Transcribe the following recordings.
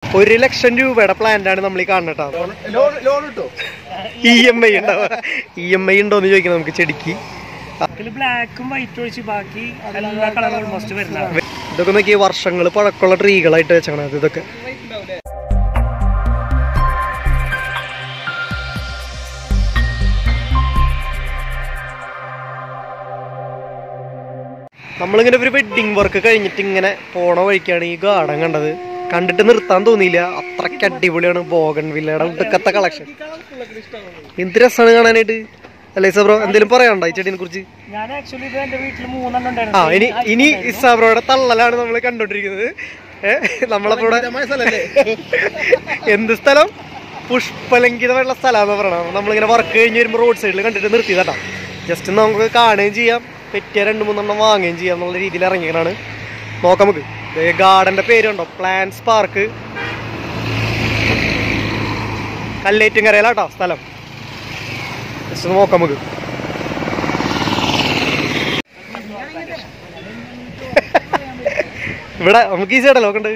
1,00,000 രൂപയുടെ പ്ലാന്റാണ് നമ്മൾ ഈ കാണട്ടോ. EMI ഉണ്ടാവുക. EMI ഉണ്ടോന്ന് ചോദിക്കണം നമുക്ക് ചെടിക്ക്. ഇതൊക്കെ നോക്കി വർഷങ്ങൾ പഴക്കമുള്ള ട്രീകളായിട്ട് വെച്ചാണ് ഇതൊക്കെ. നമ്മളിങ്ങനെ ഒരു വെഡിങ് വർക്ക് കഴിഞ്ഞിട്ട് ഇങ്ങനെ പോണ വഴിക്കാണ് ഈ ഗാർഡൻ കണ്ടത്. കണ്ടിട്ട് നിർത്താൻ തോന്നിയില്ല, അത്രയ്ക്ക് അടിപൊളിയാണ്. ബോഗൺവില്ലയുടെ ഉടുക്കത്തെ കളക്ഷൻ എന്ത് രസമാണ് കാണാനായിട്ട് അല്ലേ ഇസാബ്രോ? എന്തെങ്കിലും പറയാനുണ്ടോ ഈ ചെടിനെ കുറിച്ച്? ഇനി ഇസാബ്രോയുടെ തള്ളലാണ് നമ്മൾ കണ്ടോണ്ടിരിക്കുന്നത്. നമ്മളപ്പോ എന്ത് സ്ഥലം? പുഷ്പലംഘിതമായിട്ടുള്ള സ്ഥലമാണെന്ന് പറയണം. നമ്മളിങ്ങനെ വർക്ക് കഴിഞ്ഞ് വരുമ്പോൾ റോഡ് സൈഡിൽ കണ്ടിട്ട് നിർത്തിയതാട്ടോ. ജസ്റ്റ് നമുക്ക് കാണുകയും ചെയ്യാം, പറ്റിയ 2-3 വാങ്ങുകയും ചെയ്യാം എന്നുള്ള രീതിയിൽ ഇറങ്ങിയതാണ്. നോക്കാം നമുക്ക്. ഗാർഡന്റെ പേരുണ്ടോ? പ്ലാന്റ്സ് പാർക്ക്, കല്ലേറ്റുംകരയിലാട്ടോ സ്ഥലം. ജസ്റ്റ് നോക്കാം നമുക്ക്. ഇവിടെ നമുക്ക് ഈ സൈഡല്ലോ നോക്കണ്ട്.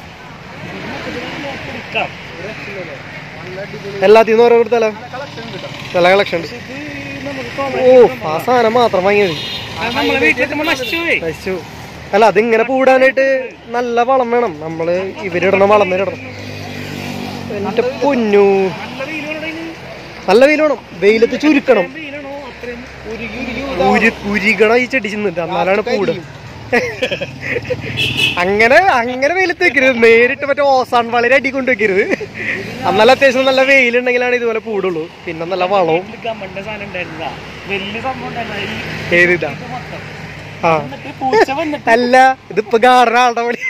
എല്ലാത്തിനും ഓരോ കൊടുത്താലോ? നല്ല കളക്ഷൻ ഉണ്ട്. ഓ, ആ സാധനം മാത്രം വാങ്ങിയത് നശിച്ചു. അല്ല, അതിങ്ങനെ പൂടാനായിട്ട് നല്ല വളം വേണം. നമ്മള് ഇവരിടണം, വളം ഇടണം. എന്റെ പൊന്നു, നല്ല വെയിൽ വേണം. വെയിലത്ത് ചുരുക്കണം. ഉരുകണം ഈ ചെടി ചെന്നിട്ട്, എന്നാലാണ് പൂട്. അങ്ങനെ വെയിലത്ത് വെക്കരുത്. നേരിട്ട് മറ്റേ ഓസാൻ വളരെ അടി കൊണ്ട് വെക്കരുത്. എന്നാലും അത്യാവശ്യം നല്ല വെയിലുണ്ടെങ്കിലാണ് ഇതുപോലെ പൂടുള്ളൂ. പിന്നെ നല്ല വളവും. ഏതിതാ? ആ, അല്ല, ഇതിപ്പോ ഗാർഡൻ ആളുടെ പോലെ.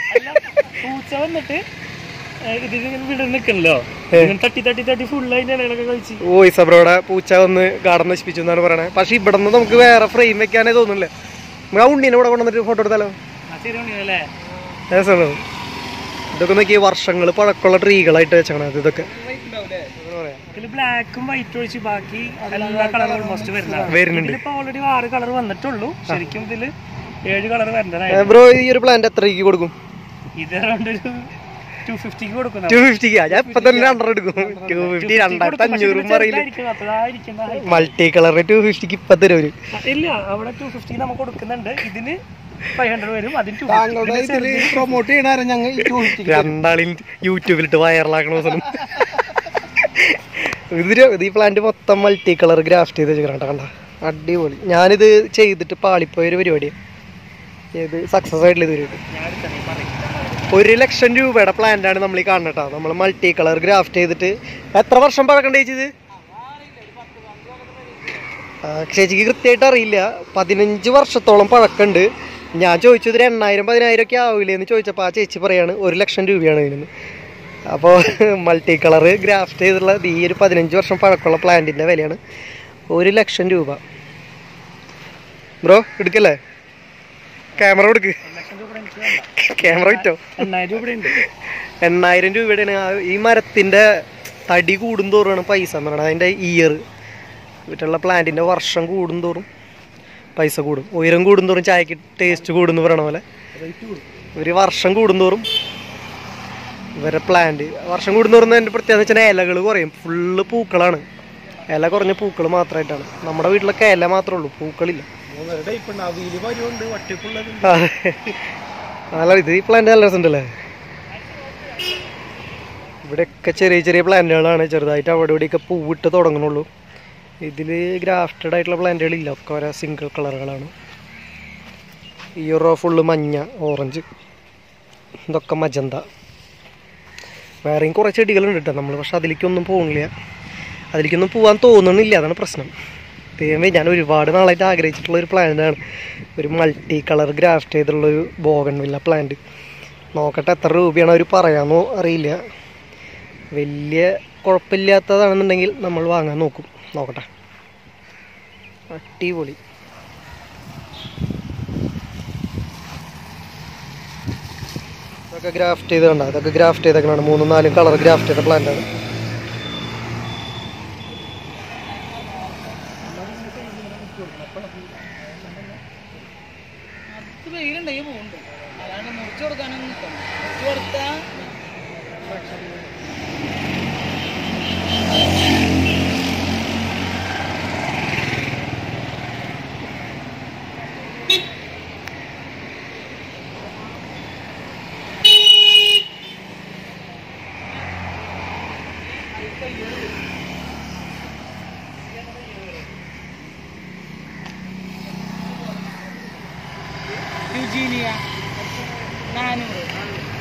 ഓ, ഇസബ്രോടെ പൂച്ച വന്ന് ഗാർഡൻ നശിപ്പിച്ചു എന്നാണ് പറയണത്. പക്ഷെ ഇവിടെ നിന്ന് നമുക്ക് വേറെ ഫ്രെയിം വെക്കാനേ തോന്നുന്നില്ല. നമുക്ക് ആ ഉണ്ണീനെ ഇവിടെ കൊണ്ടുവന്നിട്ട് ഫോട്ടോ എടുത്താലോ? ഇതൊക്കെ നോക്കി വർഷങ്ങൾ പഴക്കമുള്ള ട്രീകളായിട്ട് വെച്ചാണ് ഇതൊക്കെ. ബ്ലാക്കും വൈറ്റും ഒഴിച്ച് ബാക്കി എല്ലാ കളറും ഓൾമോസ്റ്റ് വരുന്നുണ്ട്. ഇപ്പൊ ഓൾറെഡി 6 കളർ വന്നിട്ടുള്ളൂ. ശരിക്കും ഇതില് 7 കളർ വരുന്നതായിരുന്നു. ബ്രോ, ഈ ഒരു പ്ലാന്റ് എത്രയ്ക്ക് കൊടുക്കും? ഇത് അറൗണ്ട് ഒരു 250 കൊടുക്കും. 250? ഞാൻ ഇപ്പൊ തന്നെ 200 എടുക്കും. 250 2500 അറിയില്ല. മൾട്ടി കളറിന് 250 ഇപ്പൊ തരും. ഇല്ല, അവിടെ 250 നമുക്ക് കൊടുക്കുന്നുണ്ട്. ഇതിന് 500 വരും. അതിന് പ്രൊമോട്ട് ചെയ്യണ ഞങ്ങൾ രണ്ടാളും യൂട്യൂബിലിട്ട് വൈറലാക്കണ ദിവസം. ഈ പ്ലാന്റ് മൊത്തം മൾട്ടി കളർ ഗ്രാഫ്റ്റ് ചെയ്ത് വെച്ചിട്ട് കണ്ട അടിപൊളി. ഞാനിത് ചെയ്തിട്ട് പാളിപ്പോയൊരു പരിപാടിയാണ്. ഇത് സക്സസ് ആയിട്ടുള്ള ഇത് പരിപാടി. 1,00,000 രൂപയുടെ പ്ലാന്റാണ് നമ്മൾ ഈ കാണട്ടോ. നമ്മൾ മൾട്ടി കളർ ഗ്രാഫ്റ്റ് ചെയ്തിട്ട് എത്ര വർഷം പഴക്കണ്ട ചേച്ചി? ചേച്ചിക്ക് കൃത്യമായിട്ട് അറിയില്ല. 15 വർഷത്തോളം പഴക്കമുണ്ട്. ഞാൻ ചോദിച്ചത് 8,000-10,000 ഒക്കെ ആവില്ലേ എന്ന് ചോദിച്ചപ്പോൾ ആ ചേച്ചി പറയാണ് 1,00,000 രൂപയാണ് ഇതിന്. അപ്പോൾ മൾട്ടി കളർ ഗ്രാഫ്റ്റ് ചെയ്തിട്ടുള്ള ഈ ഒരു 15 വർഷം പഴക്കമുള്ള പ്ലാന്റിൻ്റെ വിലയാണ് 1,00,000 രൂപ. ബ്രോ എടുക്കല്ലേ? ക്യാമറ കൊടുക്ക്. ക്യാമറ കിട്ടോ? 8,000 രൂപയുടെയാണ്. ഈ മരത്തിൻ്റെ തടി കൂടുന്തോറുമാണ് പൈസ എന്ന് പറയുന്നത്. അതിൻ്റെ ഇയർ മറ്റുള്ള പ്ലാന്റിൻ്റെ വർഷം കൂടുന്തോറും പൈസ കൂടും. ഉയരം കൂടുന്തോറും ചായക്ക് ടേസ്റ്റ് കൂടുന്നു പറയണ പോലെ ഒരു വർഷം കൂടുന്തോറും ഇവരെ പ്ലാന്റ് വർഷം കൂടുന്തോറും എൻ്റെ പ്രത്യേകത വെച്ചാൽ ഇലകൾ കുറയും. ഫുള്ള് പൂക്കളാണ്. ഇല കുറഞ്ഞ പൂക്കൾ മാത്രമായിട്ടാണ്. നമ്മുടെ വീട്ടിലൊക്കെ ഇല മാത്രമേ ഉള്ളൂ, പൂക്കളില്ല. നല്ല ഇത് ഈ പ്ലാന്റ് നല്ല രസമുണ്ടല്ലേ. ഇവിടെയൊക്കെ ചെറിയ ചെറിയ പ്ലാന്റുകളാണ്. ചെറുതായിട്ട് അവിടെ ഇവിടെയൊക്കെ പൂവിട്ട് തുടങ്ങുന്നുള്ളൂ. ഇതിൽ ഗ്രാഫ്റ്റഡ് ആയിട്ടുള്ള പ്ലാന്റുകളില്ല. ഒക്കെ ഓരോ സിംഗിൾ കളറുകളാണ്. ഈ റോ ഫുള്ള് മഞ്ഞ, ഓറഞ്ച്, ഇതൊക്കെ മജന്ത. വേറെയും കുറേ ചെടികളുണ്ട് കേട്ടോ നമ്മൾ. പക്ഷെ അതിലേക്കൊന്നും പോകുന്നില്ല. അതിലേക്കൊന്നും പോകാൻ തോന്നണില്ല. അതാണ് പ്രശ്നം. ദൈവമേ, ഞാൻ ഒരുപാട് നാളായിട്ട് ആഗ്രഹിച്ചിട്ടുള്ളൊരു പ്ലാന്റാണ്. ഒരു മൾട്ടി കളർ ഗ്രാഫ്റ്റ് ചെയ്തിട്ടുള്ളൊരു ബോഗൺവില്ല പ്ലാന്റ്. നോക്കട്ടെ എത്ര രൂപയാണ് അവർ പറയാമെന്നോ അറിയില്ല. വലിയ കുഴപ്പമില്ലാത്തതാണെന്നുണ്ടെങ്കിൽ നമ്മൾ വാങ്ങാൻ നോക്കട്ടെ. അടിപൊളി. ഇതൊക്കെ ഗ്രാഫ്റ്റ് ചെയ്ത് കണ്ട. ഇതൊക്കെ ഗ്രാഫ്റ്റ് ചെയ്തേക്കണാണ്. 3-4 കളർ ഗ്രാഫ്റ്റ് ചെയ്ത പ്ലാന്റാണ്.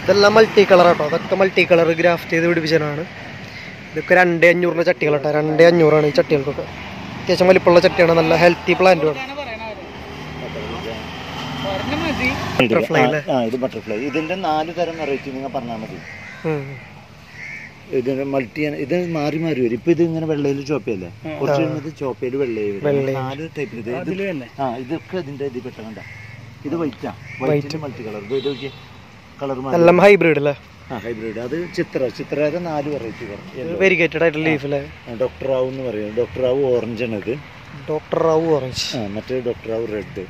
ഇതെല്ലാം മൾട്ടി കളർ കേട്ടോ. അതൊക്കെ മൾട്ടി കളർ ഗ്രാഫ്റ്റ് ചെയ്ത് പിടിപ്പിച്ചതാണ്. ഇതൊക്കെ 2500 ചട്ടികൾ കേട്ടോ. 2500 ഈ ചട്ടികൾക്കൊക്കെ. അത്യാവശ്യം വലിപ്പമുള്ള ചട്ടിയാണ്. നല്ല ഹെൽത്തി പ്ലാന്റുമാണ്. ഇത് ബട്ടർഫ്ലൈ. ഇതിന്റെ 4 തരം വെറൈറ്റി നിങ്ങൾ പറഞ്ഞാൽ മതി. ഇതിന്റെ മൾട്ടിയാണ്. ഇത് മാറി മാറി വരും. ഇപ്പൊ ഇത് ഇങ്ങനെ വെള്ളയിൽ ചോപ്പയല്ലേ, കുറച്ച് ചോപ്പയിൽ വെള്ളയിൽ വരും. 4 ടൈപ്പിൽ ഇതൊക്കെ ഇതിന്റെ ഇത് പെട്ടണ്ട. ഇത് വൈറ്റ് മൾട്ടി കളർ. ഇത് നോക്കിയ കളർ എല്ലാം ഹൈബ്രിഡ് അല്ലേ? ഹൈബ്രിഡ്. അത് ചിത്രയുടെ 4 വെറൈറ്റി വെരിഗേറ്റഡ് ആയിട്ടുള്ള ലീഫ് അല്ലേ? ഡോക്ടർ റാവു എന്ന് പറയുന്നത്. ഡോക്ടർ റാവു ഓറഞ്ച് ആണ് ഇത്. Doctor Rao orange. മറ്റേ ഡോക്ടർ റാവു റെഡ്.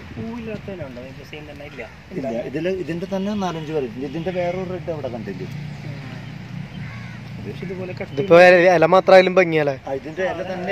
ഇല്ല, ഇതിന്റെ തന്നെ 4-5 വെറൈറ്റി. ഇതിന്റെ വേറൊരു റെഡ് അവിടെ കണ്ടില്ലേ? ഇതിപ്പോ ഇല മാത്രമായാലും ഭംഗിയല്ലേ? ഇതിന്റെ ഇല തന്നെ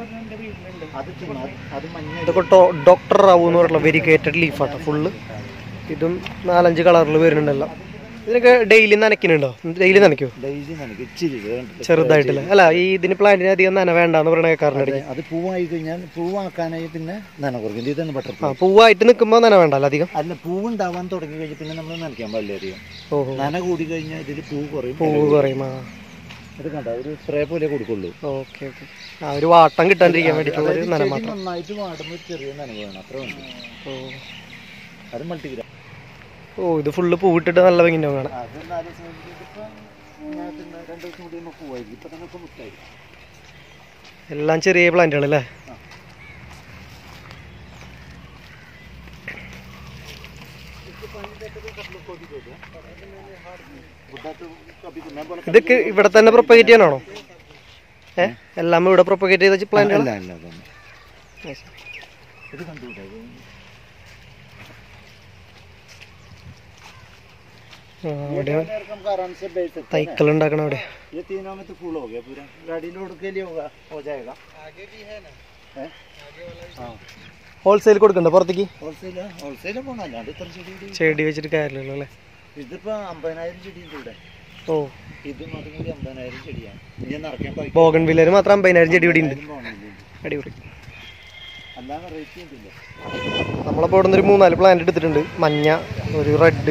ഇതൊക്കെ ഡോക്ടർ റാവു എന്ന് പറഞ്ഞിട്ടുള്ള വെരിഗേറ്റഡ് ലീഫാട്ടോ ഫുള്ള്. ഇതും 4-5 കളറിൽ വരുന്നുണ്ടല്ലോ. ഇതിനൊക്കെ ഡെയിലി നനയ്ക്കുന്നുണ്ടോ? ഡെയിലി നനയ്ക്കോ? ചെറുതായിട്ടില്ല അല്ല. ഈ ഇതിന് പ്ലാന്റിന് അധികം നന വേണ്ടെന്ന് പറയണ കേൾക്കാറുണ്ട്. അത് പൂവായി കഴിഞ്ഞാൽ പൂവാക്കാനായി പിന്നെ നന കുറയ്ക്കും. ഇതാണ് ബട്ടർഫ്ലൈ. പൂവായിട്ട് നിൽക്കുമ്പോൾ നന വേണ്ടല്ലോ അധികം. അല്ല, പൂവുണ്ടാവാൻ തുടങ്ങി കഴിഞ്ഞാൽ പിന്നെ നമ്മൾ നനയ്ക്കാൻ പാടില്ല അധികം. നന കൂടി കഴിഞ്ഞാൽ ഇതിൽ പൂവ് കുറയും. ഇത് കണ്ട ഒരു സ്പ്രേ പോലെ കൊടുക്കുള്ളൂ. Okay okay. ഒരു വാട്ടം കിട്ടാണ്ടിരിക്കാൻ വേണ്ടിയിട്ടുള്ള നന മാത്രം. നന്നായിട്ട് വാടുമ്പോൾ ചെറിയ നനവ് വേണം, അത്ര വേണം. അത് മൾട്ടിഗ്രാം. ഇത് ഫുള്ള് പൂവിട്ടിട്ട് നല്ല ഭംഗി കാണാം. എല്ലാം ചെറിയ പ്ലാന്റുകൾ അല്ലേ? ഇതൊക്കെ ഇവിടെ തന്നെ പ്രൊപ്പഗേറ്റ് ചെയ്യാനാണോ? എല്ലാം ഇവിടെ പ്രൊപ്പഗേറ്റ് ചെയ്ത പ്ലാന്റുകൾ? तैकल ഉണ്ടാക്കണം അവിടെ. ये तीनों में तो फूल हो गया पूरा. गाड़ी लोड के लिए होगा, हो जाएगा. आगे भी है ना? है? हां. ഹോൾസെയിൽ കൊടുക്കണ്ട പുറത്തേക്ക്? ഹോൾസെയിൽ പോണല്ലാണ്ട് ഇത്ര ചെടി വെച്ചിട്ട് കാര്യമില്ലല്ലോ അല്ലേ? ഇതിപ്പോ 50000 ചെടി ഉണ്ട്. ഓ, ഇത് മാത്രം കൂടി 50000 ചെടിയാണ്. ഇനി നടക്കാൻ പോയി. ബോഗൺവില്ലയിൽ മാത്രം 50000 ചെടി ഇവിടെ ഉണ്ട്. അടിപൊളി. അല്ലാതെ റേറ്റ് ചെയ്തില്ല. നമ്മളപ്പോൾ ഇവിടെ നിന്ന് ഒരു 3-4 പ്ലാന്റ് എടുത്തിട്ടുണ്ട്. മഞ്ഞ, ഒരു റെഡ്.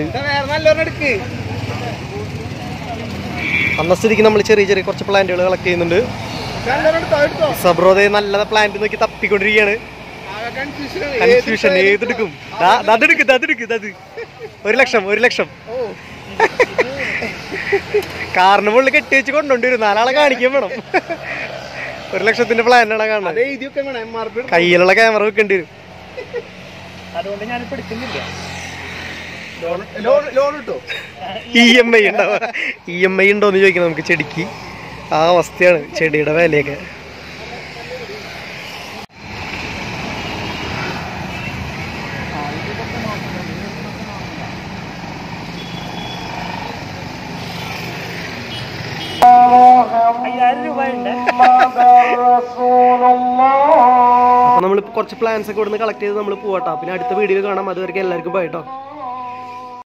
അന്ന സ്ഥിതിക്ക് നമ്മൾ ചെറിയ ചെറിയ കുറച്ച് പ്ലാന്റുകൾ കളക്ട് ചെയ്യുന്നുണ്ട്. സബ്രോദേ നല്ല പ്ലാന്റ് നോക്കി തപ്പിക്കൊണ്ടിരിക്കുകയാണ്. കൺഫ്യൂഷൻ ഏതെടുക്കും? അത് 1 ലക്ഷം കാറിന് മുകളിൽ കെട്ടി വെച്ച് കൊണ്ടുവരും. 4 ആളെ കാണിക്കാൻ വേണം. 1 ലക്ഷത്തിന്റെ പ്ലാനാണ് കാണുന്നത്. കയ്യിലുള്ള ക്യാമറ വെക്കേണ്ടി വരും. അതുകൊണ്ട് ഞാനിപ്പോ എടുക്കുന്നില്ല. EMI ഉണ്ടാവുക. EMI ഉണ്ടോന്ന് ചോദിക്കണം നമുക്ക് ചെടിക്ക്. ആ അവസ്ഥയാണ് ചെടിയുടെ വിലയൊക്കെ. അപ്പോൾ നമ്മൾ കുറച്ച് പ്ലാൻസ് ഒക്കെ ഇവിടെ നിന്ന് കളക്ട് ചെയ്ത് നമ്മൾ പോവാട്ടോ. പിന്നെ അടുത്ത വീഡിയോ കാണാം. അതുവരെയ്ക്കും എല്ലാവർക്കും ബൈ കേട്ടോ.